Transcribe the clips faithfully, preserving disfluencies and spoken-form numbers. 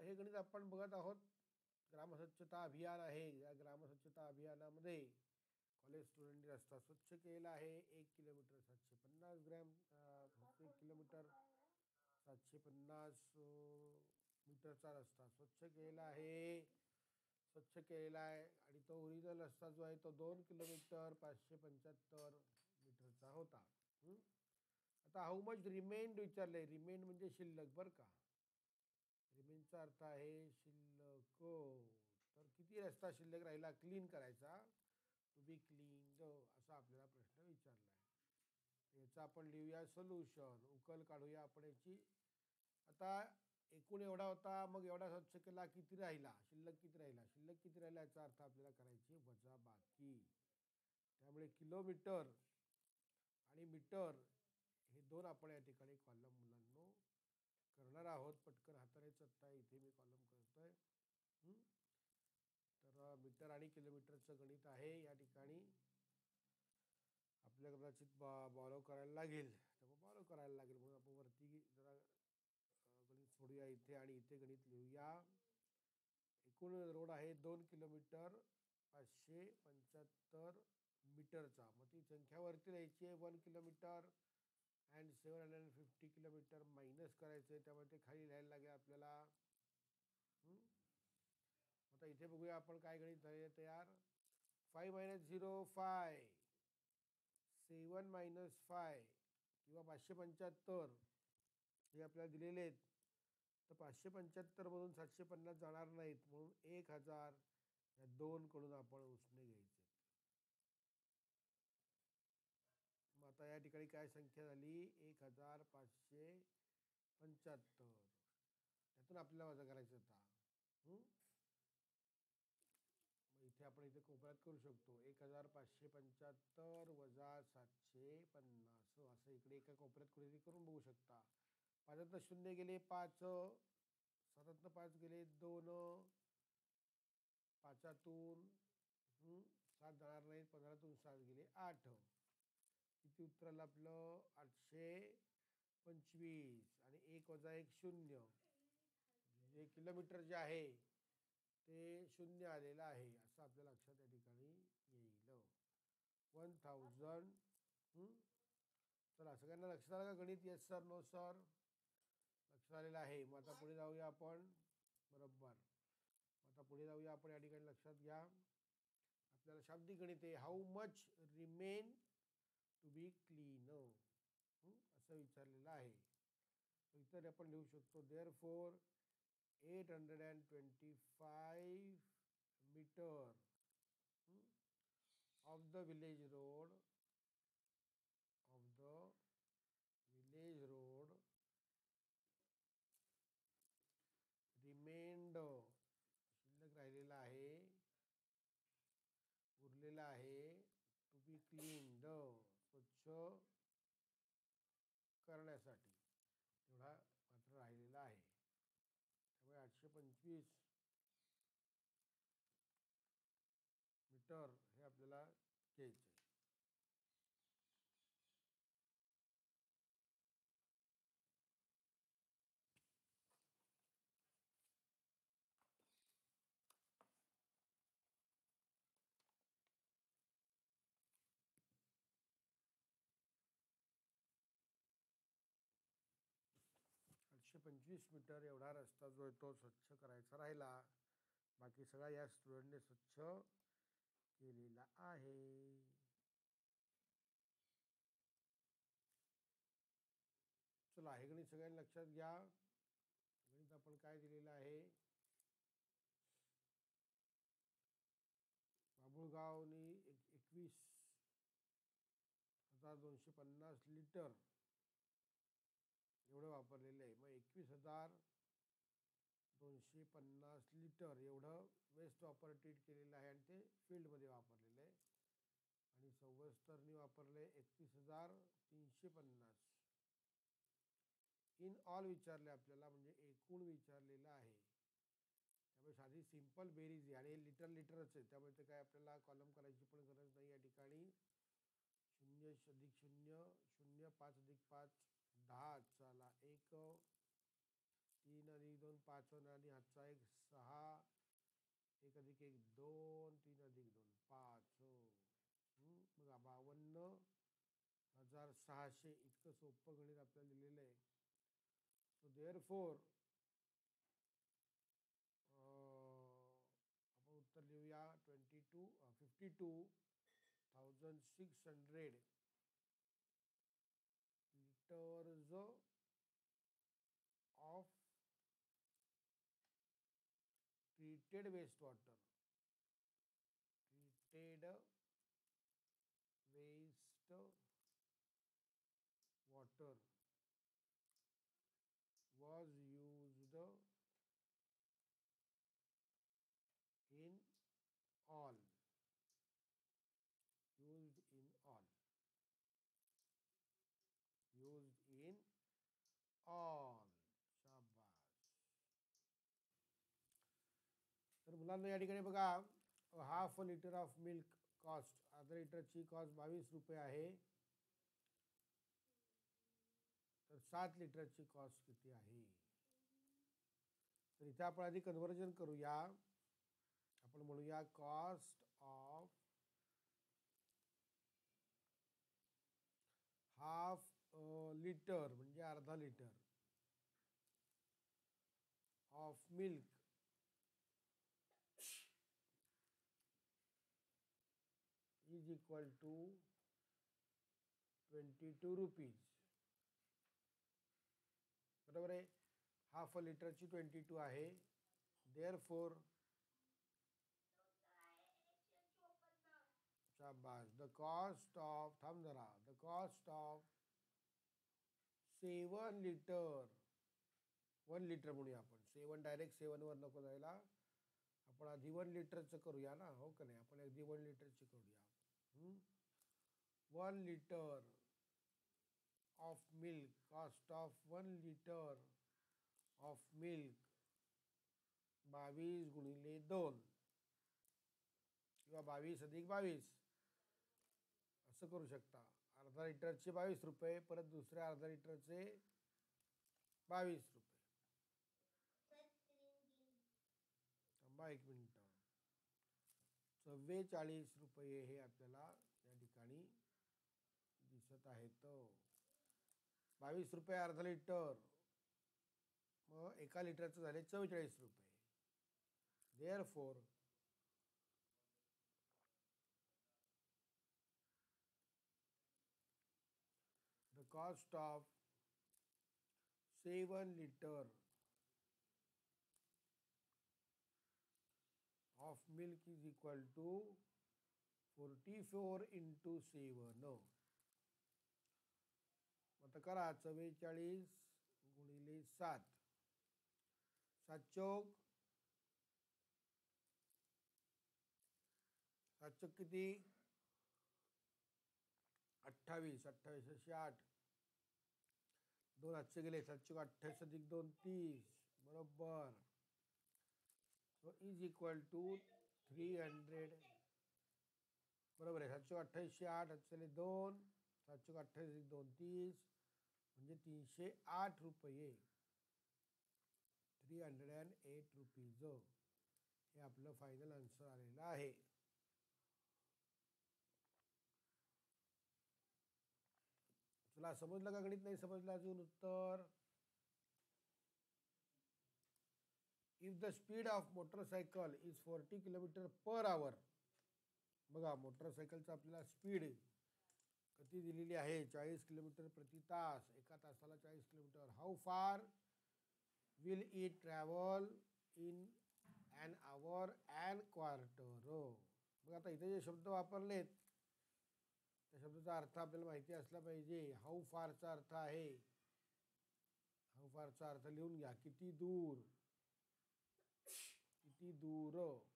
हे गणित आपण बघत आहोत. ग्रामस्वच्छता अभियान आहे. या ग्रामस्वच्छता अभियानामध्ये कॉलेज स्टुडंटनी रस्ता स्वच्छ केलेला आहे. एक किलोमीटर सातशे पन्नास ग्रॅम एक किलोमीटर सातशे पन्नास मीटरचा रस्ता स्वच्छ केलेला आहे स्वच्छ केलेला आहे आणि तो ओरिजिनल रस्ता जो आहे तो दोन किलोमीटर पाचशे पंच्याहत्तर मीटरचा होता. आता हाऊ मच रिमेंड विचारले. रिमेंड म्हणजे शिल्लक बरं का. रिमेनचा अर्थ आहे शिल्लक. तर किती रस्ता शिल्लक राहिला क्लीन करायचा, टू बी क्लीन असा आपल्याला प्रश्न विचारला आहे. याचा आपण लिहूया सोल्युशन, उकल काढूया आपण याची. आता एकूण एवढा होता, मग एवढा स्वच्छ केला, किती राहिला, शिल्लक किती राहिला, शिल्लक किती राहिला याचा अर्थ आपल्याला करायची वजा बाकी. त्यामुळे किलोमीटर आणि मीटर हे दोन आपण या ठिकाणी कॉलम मुलांनो करणार आहोत. पटकन हातानेच आत्ता इथे मी कॉलम करतोय. तर मीटर आणि किलोमीटरचं गणित आहे. या ठिकाणी आपल्याला कदाचित बा बॉलो करायला लागेल, तर मग बॉलो करायला लागेल म्हणून आपण वरती जरा गणित सोडूया इथे आणि इथे गणित लिहूया. एकूण रोड आहे दोन किलोमीटर पाचशे पंच्याहत्तर मीटरचा. मग ती संख्या वरती लिहायची आहे one kilometre and seven hundred and fifty kilometre minus करायचं आहे. त्यामुळे ते खाली लिहायला लागेल आपल्याला. आता इथे बघूया आपण काय गणित झाले तयार. Five minus zero five, seven minus five किंवा पाचशे पंच्याहत्तर हे आपल्याला दिलेले आहेत. तर पाचशे पंच्याहत्तरमधून सातशे पन्नास जाणार नाहीत म्हणून एक हजार या दोनकडून आपण उसने घ्यायचे. मग आता या ठिकाणी काय संख्या झाली, एक हजार पाचशे पंच्याहत्तर. त्यातून आपल्याला वजा करायचं होता. मग इथे आपण इथे कोपऱ्यात करू शकतो. एक हजार पाचशे पंच्याहत्तर वजा सातशे पन्नास असं इकडे एका कोपऱ्यात कुठेतरी करून बघू शकता. पाचातनं शून्य गेले पाच, सातातनं पाच गेले दोन, पाचातून सात जाणार नाहीत, पंधरातून सात गेले आठ. किती उत्तर आलं आपलं, आठशे पंचवीस. आणि एक वजा एक शून्य, जे किलोमीटर जे आहे ते शून्य आलेलं आहे असं आपल्या लक्षात या ठिकाणी येईल. One thousand. चला सगळ्यांना लक्षात आलं का गणित? येस सर, नो सर, लक्षात आलेलं आहे. मग आता पुढे जाऊया आपण. बरोबर. आता पुढे जाऊया आपण. या ठिकाणी लक्षात घ्या आपल्याला शाब्दिक गणित आहे. How much remain to be clean असं विचारलेलं आहे. इतर आपण लिहू शकतो therefore eight hundred and twenty five metre of the village road of the village road remained, शिल्लक राहिलेला आहे, उरलेला आहे, टू बी क्लीन्ड, स्वच्छ करण्यासाठी तेवढा मात्र राहिलेला आहे. त्यामुळे आठशे पंचवीस मीटर हे आपल्याला घ्यायचं आहे. आठशे पंचवीस मीटर एवढा रस्ता जो आहे तो स्वच्छ करायचा राहिला. बाकी सगळा या स्टुडंटने स्वच्छ केलेला आहे. चला हे गणित सगळ्यांनी लक्षात घ्या. गणित आपण काय दिलेलं आहे, बाबुळगावनी एक एकवीस हजार दोनशे पन्नास लिटर एवढं वापरलेलं आहे. मग एकवीस हजार दोनशे पन्नास लिटर एवढं वेस्ट वॉटर ट्रीट केलेलं आहे आणि ते फील्डमध्ये वापरलेलं आहे. आणि सव्वस्तरनी वापरले एकतीस हजार तीनशे पन्नास. इन ऑल विचारले आपल्याला, म्हणजे एकूण विचारलेलं आहे. त्यामुळे साधी सिंपल बेरीज आहे आणि लिटर लिटरच आहे. त्यामुळे ते काय आपल्याला कॉलम करायची पण गरज नाही. या ठिकाणी शून्य अधिक शून्य, शून्य पाच अधिक पाच दहा, चला एक, तीन अधिक दोन पाच होणार आणि हातचा एक सहा, एक अधिक एक दोन, तीन अधिक दोन पाच हो. बघा बावन्न हजार सहाशे इतकं सोपं गणित आपल्याला दिलेलं आहे. सो देअर फोर आपण उत्तर लिहूया twenty two fifty two thousand six hundred litres of treated waste water treated waste water was used in all used in all used in all शाबास. तर मुलांना या ठिकाणी बघा half litre of milk cost अर्धा लिटरची कॉस्ट बावीस रुपये आहे. तर सात लिटरची कॉस्ट किती आहे. तर इथे आपण आधी कन्व्हर्जन करूया. आपण म्हणूया कॉस्ट ऑफ हाफ लिटर म्हणजे अर्धा litre of milk is equal to twenty two rupees. बरोबर आहे. हाफ अ लिटरची ट्वेंटी टू आहे. देअर फोर शाबास द कॉस्ट ऑफ थांब जरा the cost of seven litre one litre म्हणूया आपण. सेवन डायरेक्ट सेवनवर नको जायला. आपण आधी वन लिटरचं करूया ना हो का नाही. आपण अगदी वन लिटरची करूया. One litre of milk cost of one litre of milk बावीस गुणिले दोन किंवा बावीस अधिक बावीस असं करू शकता. अर्धा लिटरचे बावीस रुपये परत दुसऱ्या अर्धा लिटरचे बावीस रुपये. थांबा एक मिनिट. चव्वेचाळीस रुपये हे आपल्याला या ठिकाणी दिसत आहेत. बावीस रुपये अर्धा लिटर मग एका लिटरचं झाले चव्वेचाळीस रुपये. Therefore the cost of seven liter of milk is equal to forty-four into seven. आता करा चव्वेचाळीस गुणिले सात सात चौक सात चौक किती अठ्ठावीस. अठ्ठावीस अशे आठ दोन आठशे गेले. सात चौक अठ्ठावीस अधिक दोन तीस बरोबर. So is equal to three hundred बरोबर आहे. सात चौक अठ्ठावीसशे आठ आठशे दोन सात चौक अठ्ठावीस अधिक दोन तीस म्हणजे तीनशे आठ रुपये. Three hundred and eight rupees हे आपलं फायनल आन्सर आलेलं आहे. चला समजलं का गणित. नाही समजलं अजून उत्तर. If the speed of motorcycle is forty kilometer per hour. बघा मोटरसायकलचं आपल्याला स्पीड किती दिलेली आहे चाळीस किलोमीटर प्रति तास. एका तासाला चाळीस kilometer. How far will it travel in an hour and quarter. मग आता इथे जे शब्द वापरलेत त्या शब्दाचा अर्थ आपल्याला माहिती असला पाहिजे. हाऊ फारचा अर्थ आहे हाऊ फारचा अर्थ लिहून घ्या. किती दूर किती दूर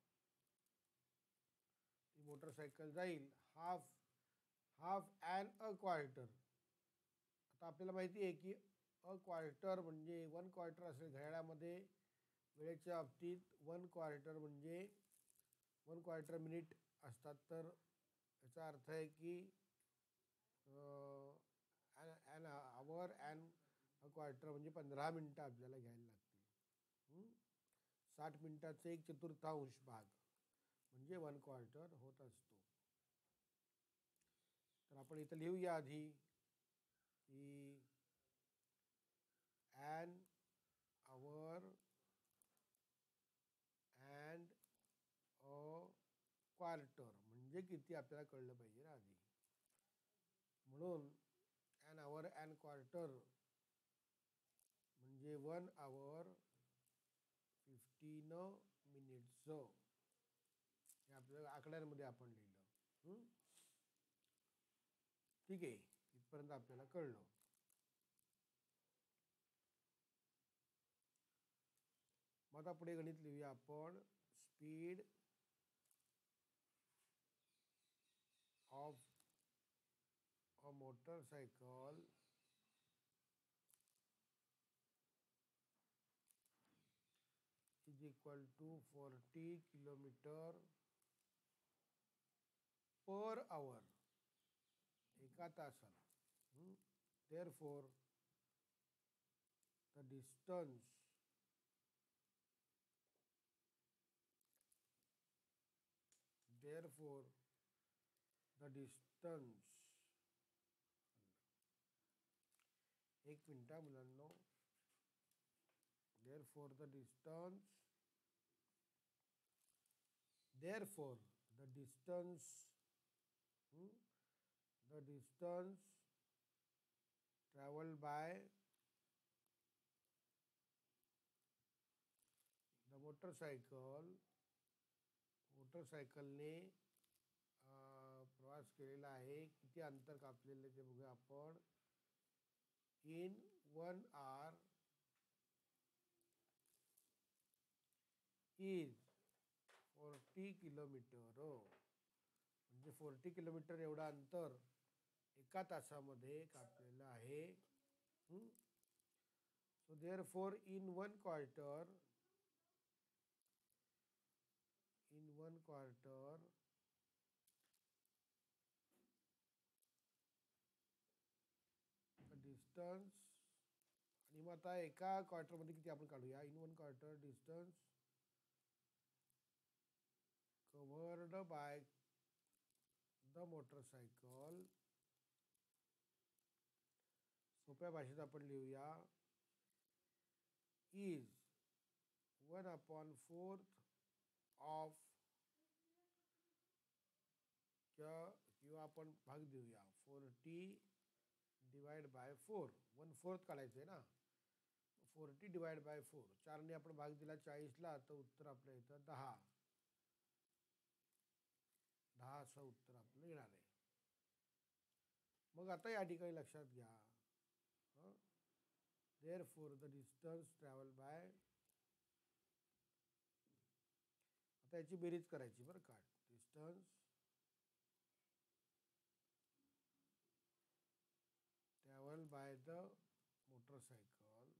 ती मोटरसायकल जाईल. Half half and a quarter. आता आपल्याला माहिती आहे की अ क्वार्टर म्हणजे वन क्वार्टर असेल घड्याळामध्ये वेळेच्या बाबतीत. वन क्वार्टर म्हणजे वन क्वार्टर मिनिट असतात. तर याचा अर्थ आहे की an hour and a quarter म्हणजे पंधरा मिनटं आपल्याला घ्यायला लागतील. साठ मिनिटाचे एक चतुर्थांश भाग म्हणजे वन क्वार्टर होत असतो. तर आपण इथं लिहूया आधी की an hour and a quarter म्हणजे किती आपल्याला कळलं पाहिजे ना आधी. म्हणून ॲन आवर अँड क्वार्टर म्हणजे वन आवर फिफ्टीन मिनिट्सचं हे आपल्याला आकड्यांमध्ये आपण लिहिलं. ठीक आहे, इथपर्यंत आपल्याला कळलं. मग आता पुढे गणित लिहूया आपण. Speed of a motorcycle is equal to forty kilometer per hour एका तासाला. Therefore the distance therefore the distance एक मिनटा मुलांनो. Therefore the distance therefore the distance the distance traveled by the motorcycle मोटरसायकलने प्रवास केलेला आहे. किती अंतर कापलेलं आहे ते बघूया आपण. In one hour is forty kilometer म्हणजे फोर्टी किलोमीटर एवढं अंतर एका तासामध्ये कापलेलं आहे. So therefore in one quarter in one quarter distance आणि मग आता एका क्वार्टरमध्ये किती आपण काढूया. In one quarter distance covered by the motorcycle. सोप्या भाषेत आपण लिहूया is one upon fourth of किंवा आपण भाग देऊया forty divide by four. One fourth काढायचं आहे ना. Forty divide by four. चारने आपण भाग दिला चाळीसला तर उत्तर आपलं येतं दहा. दहा असं उत्तर आपलं येणार आहे. मग आता या ठिकाणी लक्षात घ्या. Therefore the distance travel by. आता याची बेरीज करायची बरं का. Distance travel by the motorcycle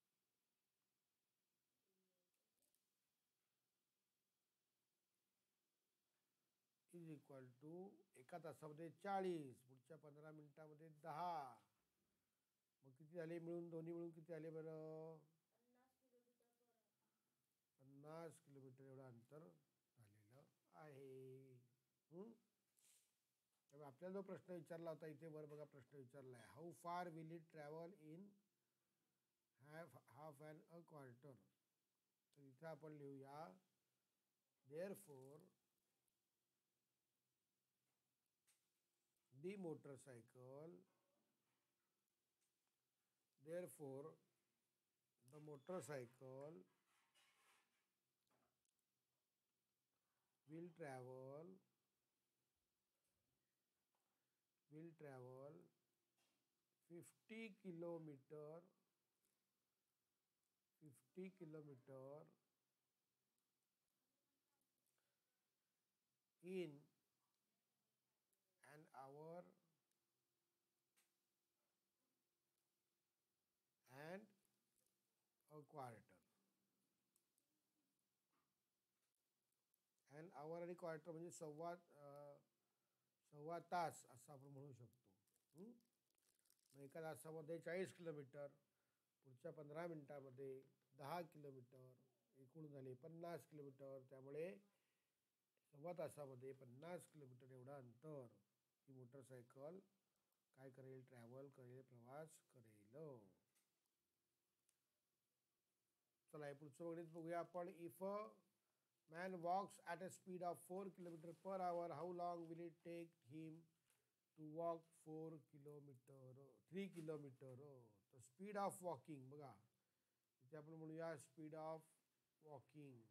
is equal to एका तासामध्ये चाळीस, पुढच्या पंधरा मिनिटामध्ये दहा. मग किती झाले मिळून, दोन्ही मिळून किती झाले बरं. पन्नास किलोमीटर एवढं अंतर झालेलं आहे. त्यामुळे आपल्याला जो प्रश्न विचारला होता इथे वर बघा प्रश्न विचारला आहे. How far will it travel in half half and a quarter. तर इथे आपण लिहूया therefore the motorcycle therefore the motorcycle will travel will travel fifty kilometer fifty kilometer in an hour and a quarter. And hour आणि quarter म्हणजे सव्वा सव्वा तास असं आपण म्हणू शकतो. मग एका तासामध्ये चाळीस किलोमीटर, पुढच्या पंधरा मिनटामध्ये दहा किलोमीटर, एकूण झाले पन्नास किलोमीटर. त्यामुळे सव्वा तासामध्ये पन्नास किलोमीटर एवढं अंतर ही मोटरसायकल काय करेल, ट्रॅव्हल करेल, प्रवास करेल. चला हे पुढचं गणित बघूया आपण. If a man walks at a speed of four kilometer per hour, how long will it take him to walk four kilometer three kilometer. तर स्पीड ऑफ वॉकिंग बघा, इथे आपण म्हणूया speed of walking.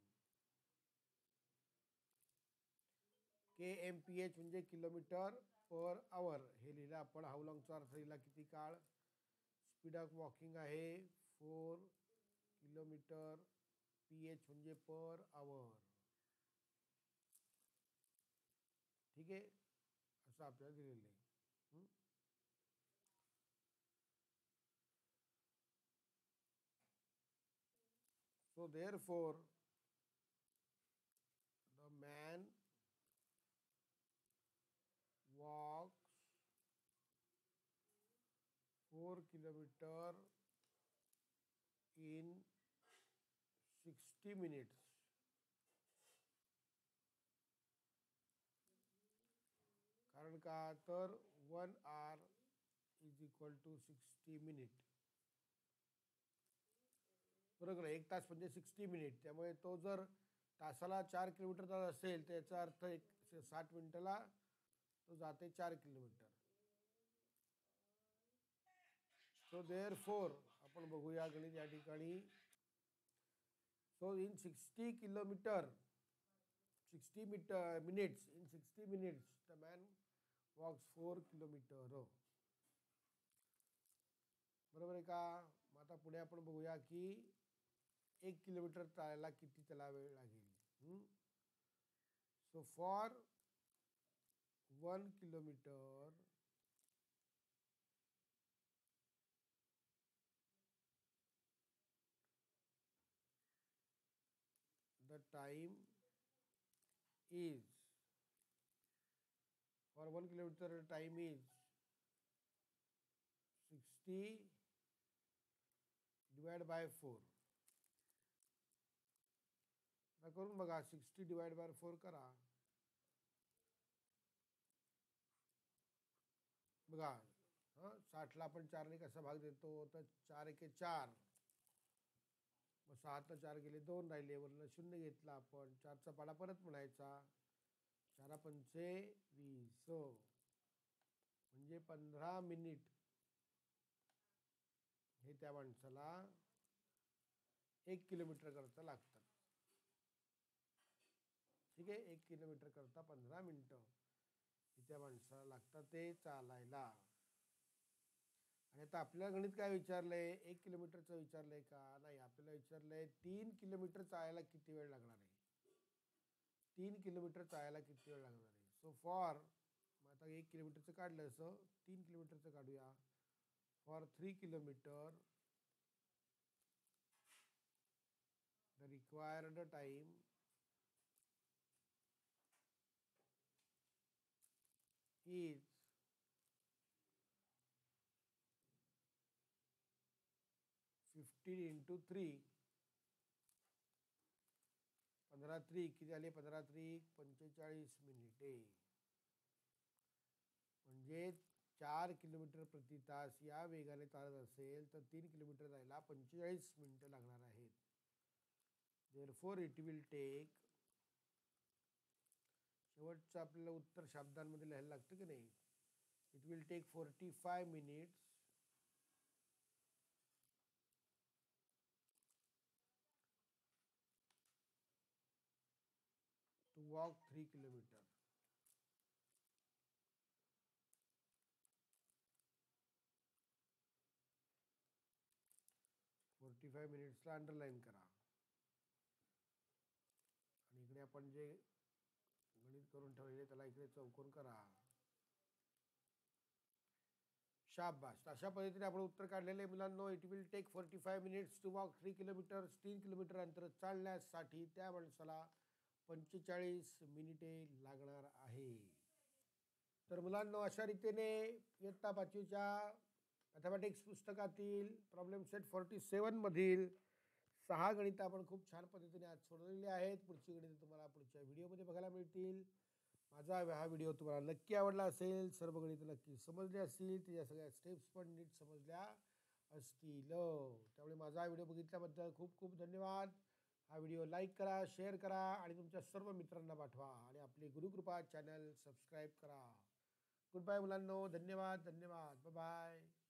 K M P H म्हणजे kilometer per hour. हे लिहिलं आपण. How लॉंगचा अर्थ लिहिला किती काळ. स्पीड ऑफ वॉकिंग आहे फोर किलोमीटर, पी एच म्हणजे पर आवर. ठीक आहे, असं आपल्याला दिलेलं आहे. So therefore the man walks four kilometer in sixty minutes. कारण का तर one hour is equal to sixty minute. बरोबर आहे, एक तास म्हणजे सिक्स्टी मिनिट. त्यामुळे तो जर तासाला चार किलोमीटर जात असेल तर याचा अर्थ एक साठ मिनिटाला तो जाते चार किलोमीटर. सो देअर फोर आपण बघूया गणित या ठिकाणी. So in sixty kilometer sixty meter minutes in sixty minutes the man walks four kilometer. बरोबर आहे का. मग आता पुढे आपण बघूया की एक किलोमीटर चालायला किती त्याला वेळ लागेल. So for one kilometer the time is for one kilometer time is sixty divide by four. आता करून बघा, सिक्स्टी डिवाइड बाय फोर करा. बघा हां, साठला आपण चारने कसा भाग देतो, तर चार एके चार, मग सहातनं चार गेले दोन राहिले, वरनं शून्य घेतला आपण. चारचा पाडा परत म्हणायचा. चारा पंचे वीस, म्हणजे पंधरा मिनिट हे त्या माणसाला एक किलोमीटर करता लागतात. ठीक आहे, एक किलोमीटर करता पंधरा मिनटं हे त्या माणसाला लागतात ते चालायला. आणि आता आपल्याला गणित काय विचारलंय, एक किलोमीटरचं विचारलंय का. नाही, आपल्याला विचारलंय तीन किलोमीटर चालायला किती वेळ लागणार आहे. तीन किलोमीटर चालायला किती वेळ लागणार आहे. सो फॉर, मग आता एक किलोमीटरचं काढलं, असं तीन किलोमीटरचं काढूया. For three kilometer the required time is fifteen into three. पंधरा थ्री किती आले, पंधरा थ्री पंचेचाळीस मिनिटे. म्हणजे चार किलोमीटर प्रति तास या वेगाने चालत असेल तर तीन किलोमीटर जायला पंचेचाळीस मिनिटं लागणार आहेत. देअरफॉर इट विल टेक, शेवटचं आपल्याला उत्तर शब्दांमध्ये लिहायला लागतं की नाही. It will take forty five minutes to walk three kilometer. Forty five मिनिट्सला अंडरलाईन करा. आणि इकडे आपण जे गणित करून ठेवलेले त्याला इकडे चौकोन करा. शाबास. अशा पद्धतीने आपण उत्तर काढलेले मुलांनो. It will take forty five minutes to walk three kilometer. तीन किलोमीटर अंतर चालण्यासाठी त्या माणसाला पंचेचाळीस मिनिटे लागणार आहे. तर मुलांनो, अशा रीतीने इयत्ता पाचवीच्या मॅथमॅटिक्स पुस्तकातील प्रॉब्लेम सेट फोर्टी सेवनमधील सहा गणितं आपण खूप छान पद्धतीने आज सोडवलेली आहेत. पुढची गणितं तुम्हाला पुढच्या व्हिडिओमध्ये बघायला मिळतील. माझा हा व्हिडिओ तुम्हाला नक्की आवडला असेल, सर्व गणितं नक्की समजले असतील, त्याच्या सगळ्या स्टेप्स पण नीट समजल्या असतील. त्यामुळे माझा हा व्हिडिओ बघितल्याबद्दल खूप खूप धन्यवाद. हा व्हिडिओ लाईक करा, शेअर करा आणि तुमच्या सर्व मित्रांना पाठवा आणि आपली गुरुकृपा चॅनल सबस्क्राईब करा. गुड बाय मुलांनो. धन्यवाद धन्यवाद. Bye bye.